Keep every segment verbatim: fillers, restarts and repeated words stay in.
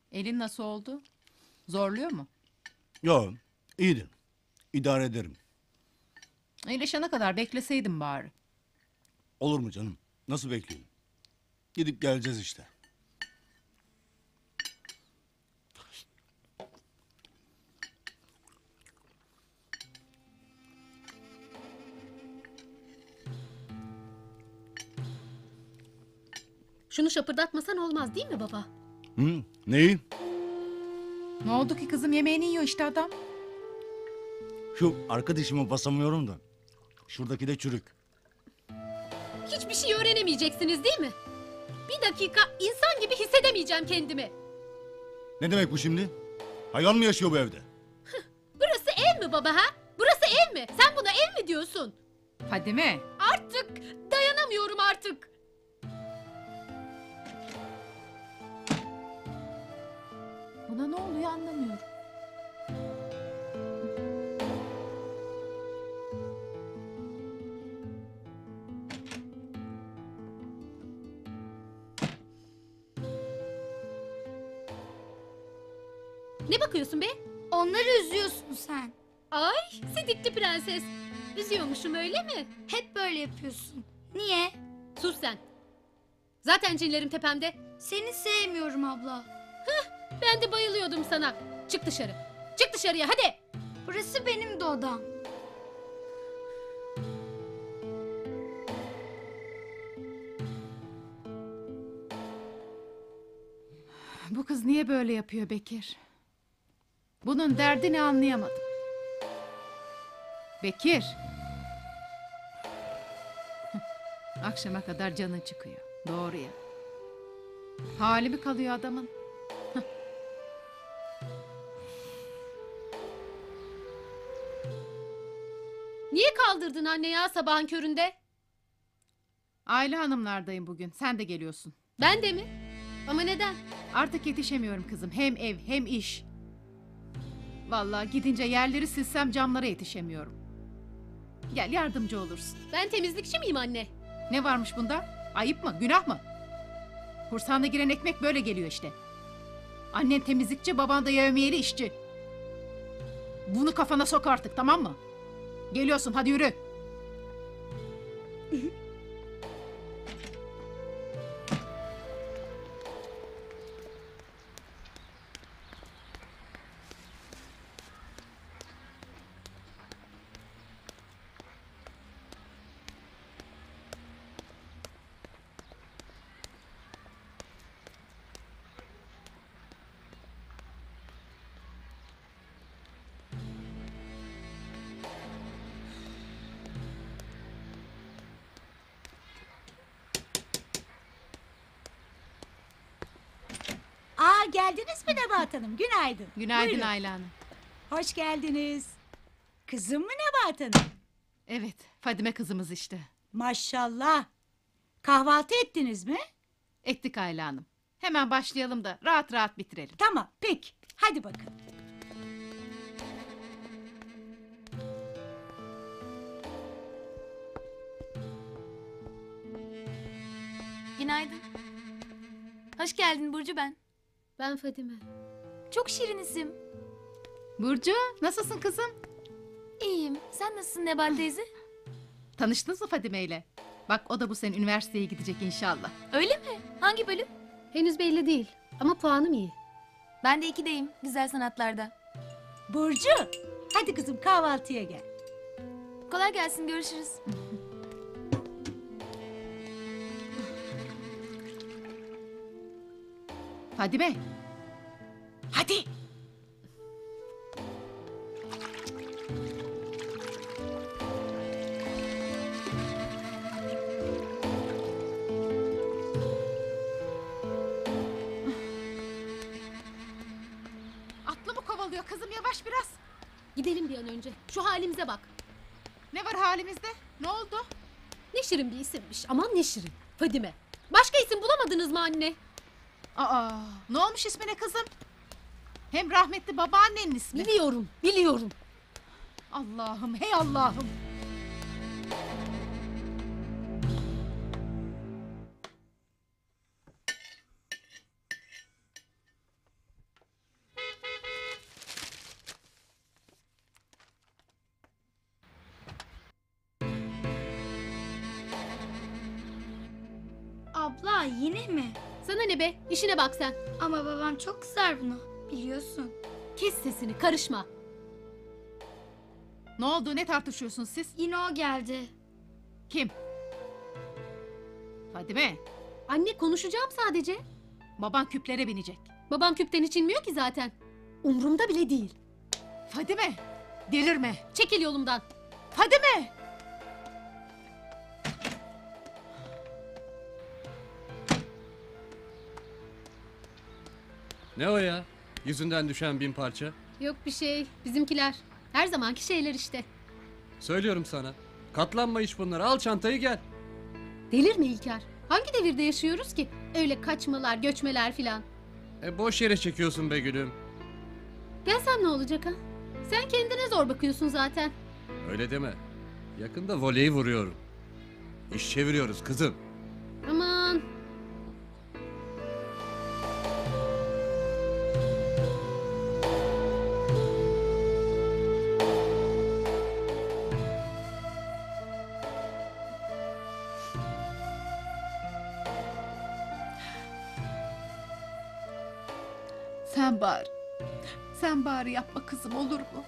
Elin nasıl oldu? Zorluyor mu? Yo, iyidir. İdare ederim. İyileşene kadar bekleseydim bari. Olur mu canım? Nasıl bekleyeyim? Gidip geleceğiz işte. Şunu şapırdatmasan olmaz değil mi baba? Hı? Neyi? Ne oldu ki kızım, yemeğini yiyor işte adam. Şu arka dişime basamıyorum da. Şuradaki de çürük. Hiçbir şey öğrenemeyeceksiniz değil mi? Bir dakika insan gibi hissedemeyeceğim kendimi. Ne demek bu şimdi? Hayvan mı yaşıyor bu evde? Burası ev mi baba ha? Burası ev mi? Sen buna ev mi diyorsun? Fadime. Artık dayanamıyorum artık. Buna ne oluyor anlamıyorum. Ne bakıyorsun be? Onları üzüyorsun sen. Ay sidikli prenses. Üzüyormuşum öyle mi? Hep böyle yapıyorsun. Niye? Sus sen. Zaten cinlerim tepemde. Seni sevmiyorum abla. Ben de bayılıyordum sana. Çık dışarı. Çık dışarıya hadi. Burası benim de odam. Bu kız niye böyle yapıyor Bekir? Bunun derdini anlayamadım. Bekir. Akşama kadar canın çıkıyor. Doğru ya. Hali mi kalıyor adamın? Niye kaldırdın anne ya sabahın köründe? Aile hanımlardayım bugün. Sen de geliyorsun. Ben de mi? Ama neden? Artık yetişemiyorum kızım. Hem ev hem iş. Vallahi gidince yerleri silsem camlara yetişemiyorum. Gel yardımcı olursun. Ben temizlikçi miyim anne? Ne varmış bunda? Ayıp mı? Günah mı? Kursağına giren ekmek böyle geliyor işte. Annen temizlikçi, baban da yevmiyeli işçi. Bunu kafana sok artık, tamam mı? Geliyorsun, hadi yürü. Aa geldiniz mi Nebahat Hanım? Günaydın. Günaydın Buyurun. Ayla Hanım. Hoş geldiniz. Kızım mı Nebahat Hanım? Evet, Fadime kızımız işte. Maşallah. Kahvaltı ettiniz mi? Ettik Ayla Hanım. Hemen başlayalım da rahat rahat bitirelim. Tamam peki. Hadi bakalım. Günaydın. Hoş geldin Burcu ben. Ben Fadime. Çok şirin isim. Burcu, nasılsın kızım? İyiyim. Sen nasılsın Nebahat teyze? Tanıştınız mı Fadime ile? Bak o da bu sene üniversiteye gidecek inşallah. Öyle mi? Hangi bölüm? Henüz belli değil ama puanım iyi. Ben de ikideyim. Güzel sanatlarda. Burcu. Hadi kızım kahvaltıya gel. Kolay gelsin. Görüşürüz. Fadime, Hadi. atlı mı kovalıyor kızım, yavaş biraz. Gidelim bir an önce. Şu halimize bak. Ne var halimizde? Ne oldu? Ne şirin bir isimmiş. Aman ne şirin. Fadime. Başka isim bulamadınız mı anne? Aa, ne olmuş ismine kızım? Hem rahmetli babaannenin ismi. Biliyorum, biliyorum. Allah'ım, hey Allah'ım. yine mi? Sana ne be? İşine bak sen. Ama babam çok kızar buna. Biliyorsun. Kes sesini, karışma. Ne oldu? Ne tartışıyorsunuz siz? Yine o geldi. Kim? Fadime, Anne, konuşacağım sadece. baban küplere binecek. Babam küpten hiç inmiyor ki zaten. Umrumda bile değil. Fadime, delirme. Çekil yolumdan. Fadime! Ne o ya? Yüzünden düşen bin parça. Yok bir şey. Bizimkiler. Her zamanki şeyler işte. Söylüyorum sana. Katlanma iş bunlara. Al çantayı gel. Delirme İlker. Hangi devirde yaşıyoruz ki? Öyle kaçmalar, göçmeler filan. E boş yere çekiyorsun be gülüm. Gelsem ne olacak ha? Sen kendine zor bakıyorsun zaten. Öyle deme. Yakında voleyi vuruyorum. İş çeviriyoruz kızım. Aman. Sen bari. Sen bari yapma kızım, olur mu?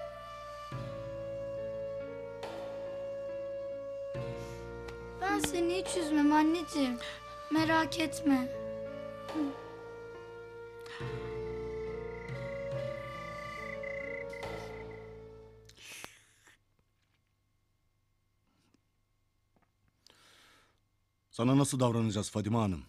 Ben seni hiç üzmem anneciğim. Merak etme. Sana nasıl davranacağız Fadime Hanım?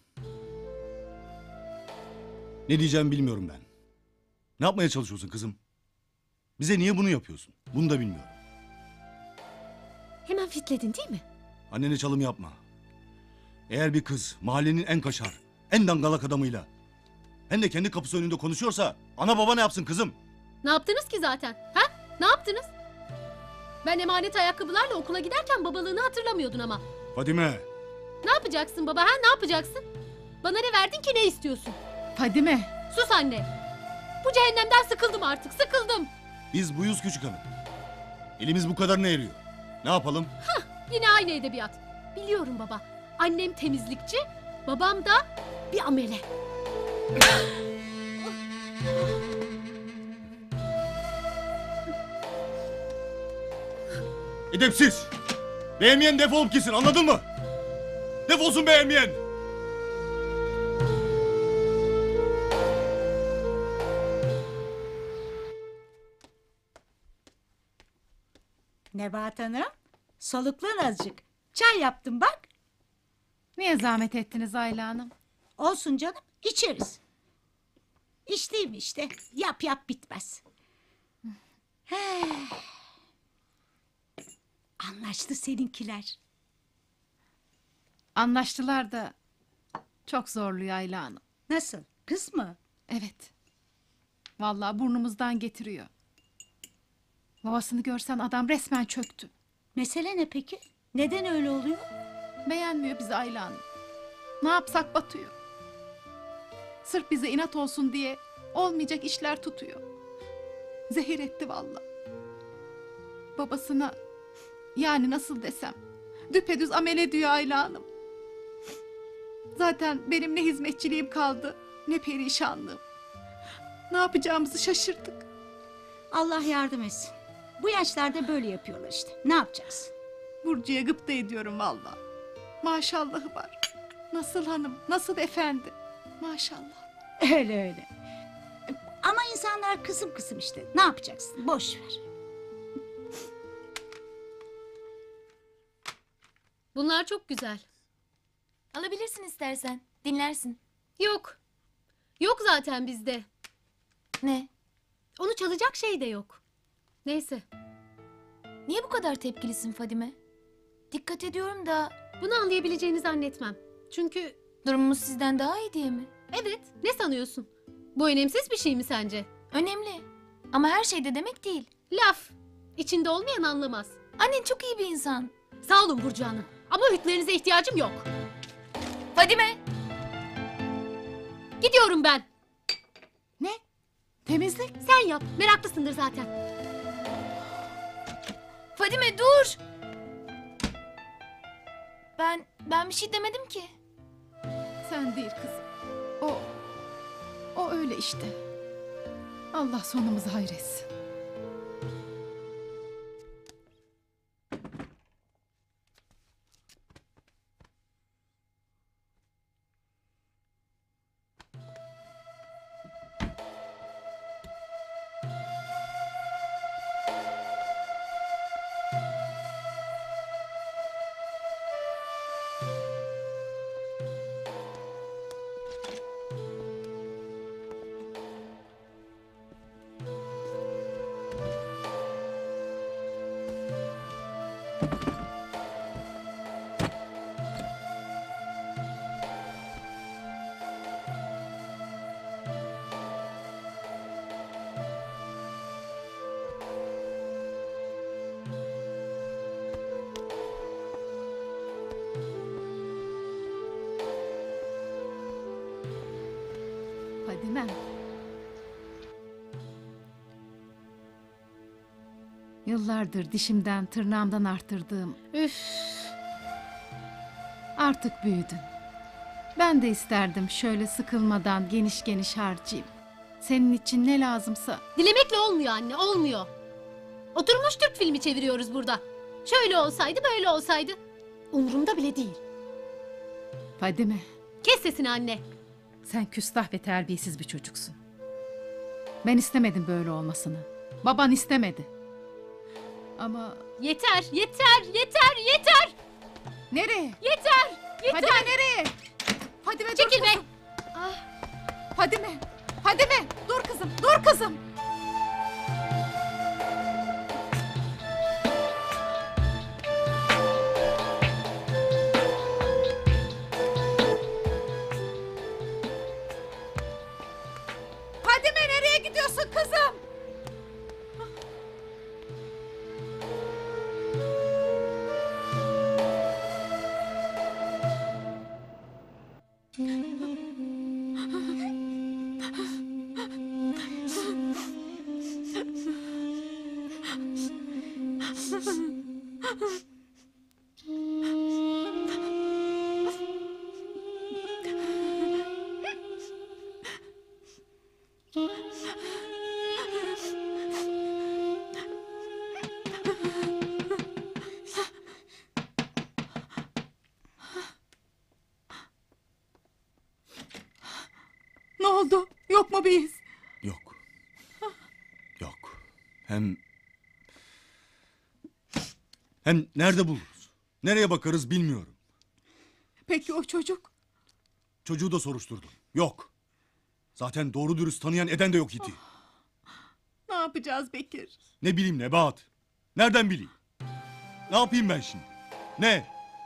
Ne diyeceğimi bilmiyorum ben. Ne yapmaya çalışıyorsun kızım? Bize niye bunu yapıyorsun? Bunu da bilmiyorum. Hemen fitledin değil mi? Annene çalım yapma. Eğer bir kız mahallenin en kaşar, en dangalak adamıyla hem de kendi kapısı önünde konuşuyorsa ana baba ne yapsın kızım? Ne yaptınız ki zaten? Ha? Ne yaptınız? Ben emanet ayakkabılarla okula giderken babalığını hatırlamıyordun ama. Fadime, Ne yapacaksın baba ha? Ne yapacaksın? Bana ne verdin ki, ne istiyorsun? Fadime, Sus anne. Bu cehennemden sıkıldım artık, sıkıldım. biz buyuz küçük hanım. Elimiz bu kadarına eriyor. Ne yapalım? Yine aynı edebiyat. Biliyorum baba. Annem temizlikçi, babam da bir amele. Edepsiz! Beğenmeyen defolup gitsin, anladın mı? Defolsun beğenmeyen! Nebahat Hanım, soluklan azıcık. Çay yaptım bak. niye zahmet ettiniz Ayla Hanım? Olsun canım, içeriz. İçtiğim işte, yap yap bitmez. Heh. Anlaştı seninkiler. Anlaştılar da çok zorluyor Ayla Hanım. Nasıl, kız mı? Evet. Vallahi burnumuzdan getiriyor. Babasını görsen adam resmen çöktü. Mesele ne peki? Neden öyle oluyor? Beğenmiyor bizi Ayla Hanım. Ne yapsak batıyor. Sırf bize inat olsun diye olmayacak işler tutuyor. Zehir etti vallahi. Babasına, yani nasıl desem, düpedüz amele diyor Ayla Hanım. Zaten benim ne hizmetçiliğim kaldı, ne perişanlığım. Ne yapacağımızı şaşırdık. Allah yardım etsin. Bu yaşlarda böyle yapıyorlar işte. Ne yapacağız? Burcu'ya gıpta ediyorum vallahi. Maşallahı var. Nasıl hanım, nasıl efendi. Maşallah. Öyle öyle. Ama insanlar kısım kısım işte. Ne yapacaksın? Boş ver. Bunlar çok güzel. Alabilirsin istersen. Dinlersin. Yok. Yok zaten bizde. Ne? Onu çalacak şey de yok. Neyse. Niye bu kadar tepkilisin Fadime? Dikkat ediyorum da Bunu anlayabileceğini zannetmem. Çünkü durumumuz sizden daha iyi diye mi? evet, ne sanıyorsun? Bu önemsiz bir şey mi sence? Önemli. Ama her şey de demek değil. Laf. İçinde olmayan anlamaz. Annen çok iyi bir insan. Sağ olun Burcu Hanım. Ama hüklerinize ihtiyacım yok. Fadime! Gidiyorum ben. Ne? Temizlik? Sen yap. Meraklısındır zaten. Fadime dur! Ben, ben bir şey demedim ki. Sen değil kızım. O, o öyle işte. Allah sonumuzu hayretsin. Fadime. Yıllardır dişimden tırnağımdan arttırdığım Üf. artık büyüdün. Ben de isterdim şöyle sıkılmadan geniş geniş harcayayım. Senin için ne lazımsa. Dilemekle olmuyor anne, olmuyor. Oturmuş Türk filmi çeviriyoruz burada. Şöyle olsaydı, böyle olsaydı. Umurumda bile değil. Fadime, Kes sesini anne. sen küstah ve terbiyesiz bir çocuksun. Ben istemedim böyle olmasını. Baban istemedi. Ama Yeter, yeter, yeter, yeter, nereye? yeter, yeter. Fadime nereye? Fadime dur Çekil be. kızım. Fadime, Fadime dur kızım, dur kızım. Fadime nereye gidiyorsun kızım? Ne oldu? Yok mu bir iz? Yok. Yok. Hem... Hem nerede buluruz? Nereye bakarız bilmiyorum. Peki o çocuk? Çocuğu da soruşturdum. Yok. Zaten doğru dürüst tanıyan eden de yok iti. Ne yapacağız Bekir? Ne bileyim Nebahat. Nereden bileyim? Ne yapayım ben şimdi? Ne?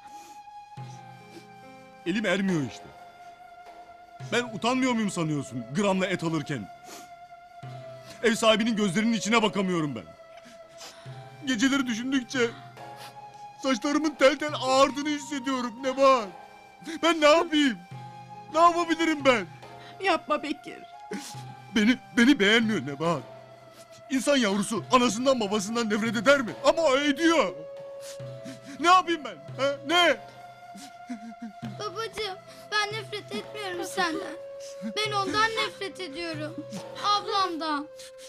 Elim ermiyor işte. Ben utanmıyor muyum sanıyorsun gramla et alırken? Ev sahibinin gözlerinin içine bakamıyorum ben. Geceleri düşündükçe saçlarımın tel tel ağardığını hissediyorum Nebahat. Ben ne yapayım? Ne yapabilirim ben? Yapma Bekir. Beni beni beğenmiyor Nebahat. İnsan yavrusu anasından babasından nefret eder mi? Ama o ediyor. Ne yapayım ben? Ha? Ne? Babacığım ben nefret etmiyorum senden. Ben ondan nefret ediyorum. Ablamdan.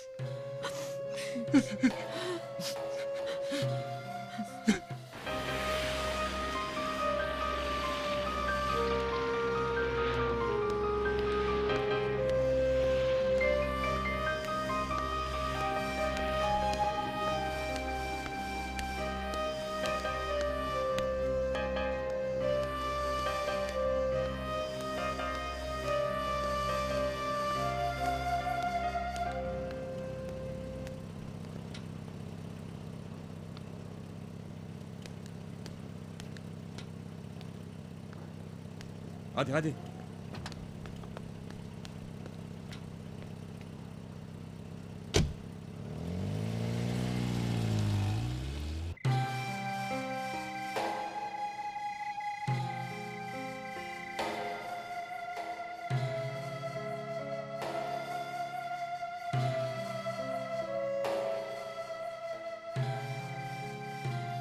Hadi hadi.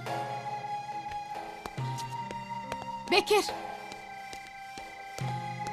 Bekir.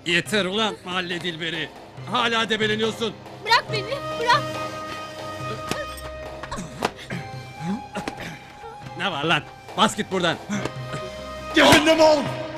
Yeter ulan mahalle dilberi. Hala debeleniyorsun. Bırak beni, bırak. Ne var lan? Bas git buradan. Cehennem ol!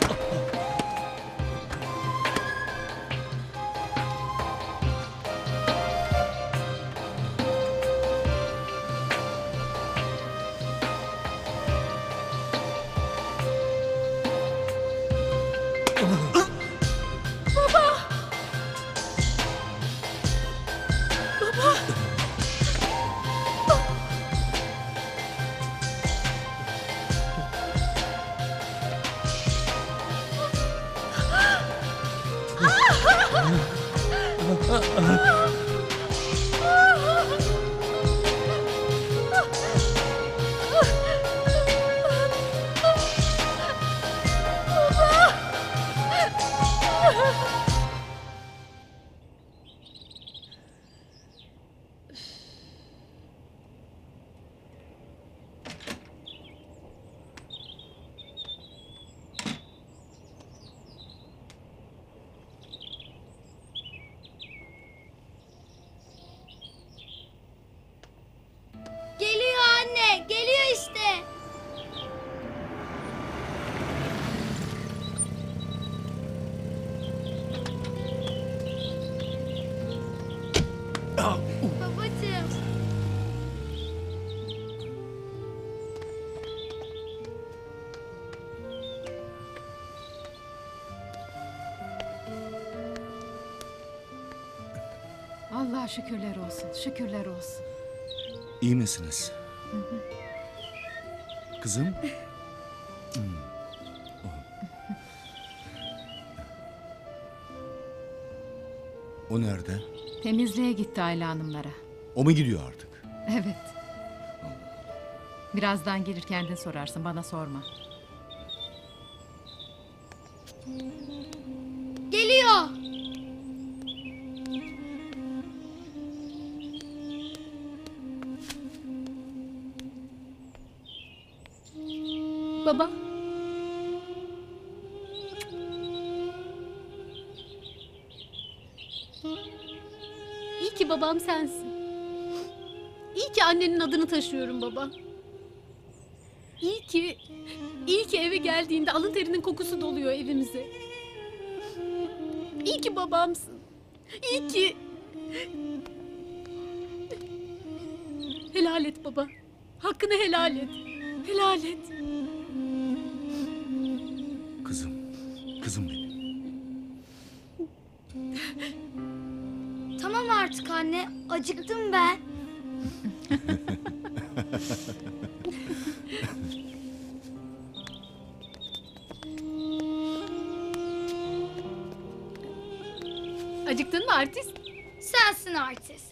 Geliyor anne, geliyor işte. Babacığım. Allah şükürler olsun, şükürler olsun. İyi misiniz? Kızım? Hmm. O nerede? Temizliğe gitti Ayla Hanımlara. O mu gidiyor artık? Evet. Birazdan gelir kendin sorarsın, bana sorma. Geliyor. Baba. İyi ki babam sensin. İyi ki annenin adını taşıyorum baba. İyi ki, iyi ki eve geldiğinde alın terinin kokusu doluyor evimize. İyi ki babamsın. İyi ki... Helal et baba. Hakkını helal et. Helal et. Kızım. Kızım benim. Tamam artık anne, acıktım ben. Acıktın mı artist? Sensin artist.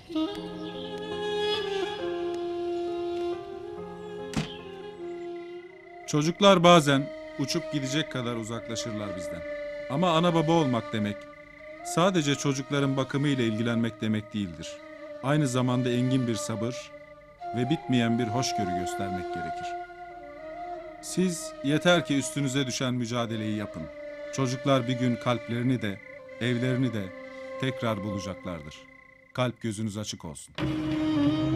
Çocuklar bazen uçup gidecek kadar uzaklaşırlar bizden. Ama ana baba olmak demek, sadece çocukların bakımı ile ilgilenmek demek değildir. Aynı zamanda engin bir sabır ve bitmeyen bir hoşgörü göstermek gerekir. Siz yeter ki üstünüze düşen mücadeleyi yapın. Çocuklar bir gün kalplerini de, evlerini de tekrar bulacaklardır. Kalp gözünüz açık olsun.